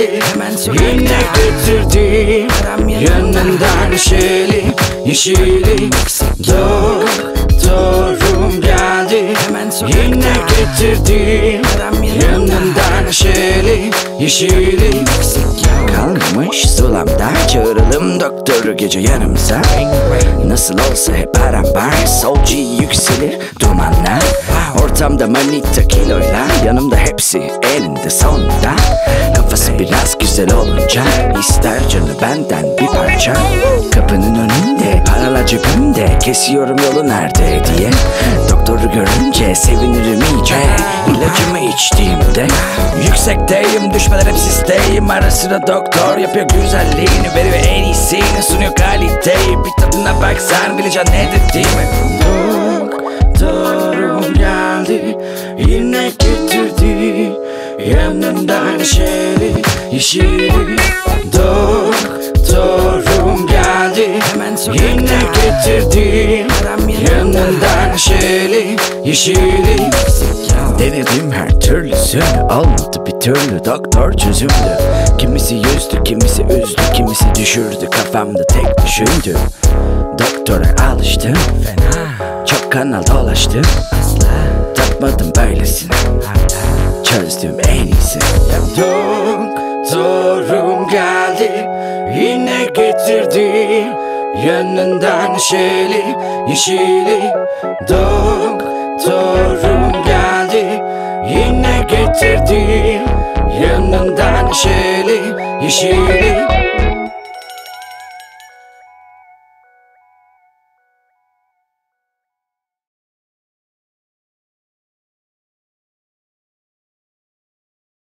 geldi, yine getirdi. Yanından neşeli, yeşili. Doktorum geldi, yine getirdi. Yanından neşeli, yeşili. Kalmış zulamda, çağıralım doktoru gece yanımıza. Nasıl olsa hep arambar, solcu yükselir dumanlar. Ortamda manita kiloyla, yanımda hepsi elinde sonunda. Kafası biraz güzel olunca, ister canı benden bir parça. Kapının önünde, paralar cebimde, kesiyorum yolu nerede diye. Doktoru görünce sevinirim iyice, ilacımı içtiğimde. Yüksekteyim, düşmeler hep sisteyim. Ara sıra doktor yapıyor güzelliğini, veriyor en iyisini, sunuyor kaliteyi. Bir tadına bak sen bileceksin ne dediğimi. Doktorum geldi, yine getirdi. Yanında neşeli, yeşili. Doktorum geldi, yine getirdi. Yanında neşeli, yeşili. Denedim her türlüsünü, olmadı bir türlü doktor çözümdü. Kimisi yüzdü, kimisi üzdü, kimisi düşürdü, kafamda tek düşündü. Doktora alıştım, fena. Çok kanal dolaştım, asla tatmadım böylesini. Çözdüm en iyisi. Doktorum geldi, yine getirdi. Yanında neşeli, yeşili. Doktorum geldi, yine getirdi. Yanında neşeli, yeşili.